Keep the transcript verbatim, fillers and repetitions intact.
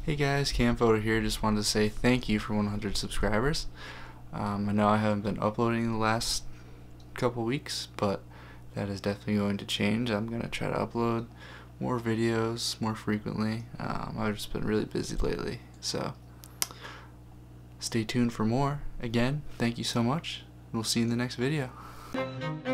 Hey guys, Camphoto here. Just wanted to say thank you for one hundred subscribers. Um, I know I haven't been uploading the last couple weeks, but that is definitely going to change. I'm going to try to upload more videos more frequently. Um, I've just been really busy lately, so stay tuned for more. Again, thank you so much. We'll see you in the next video.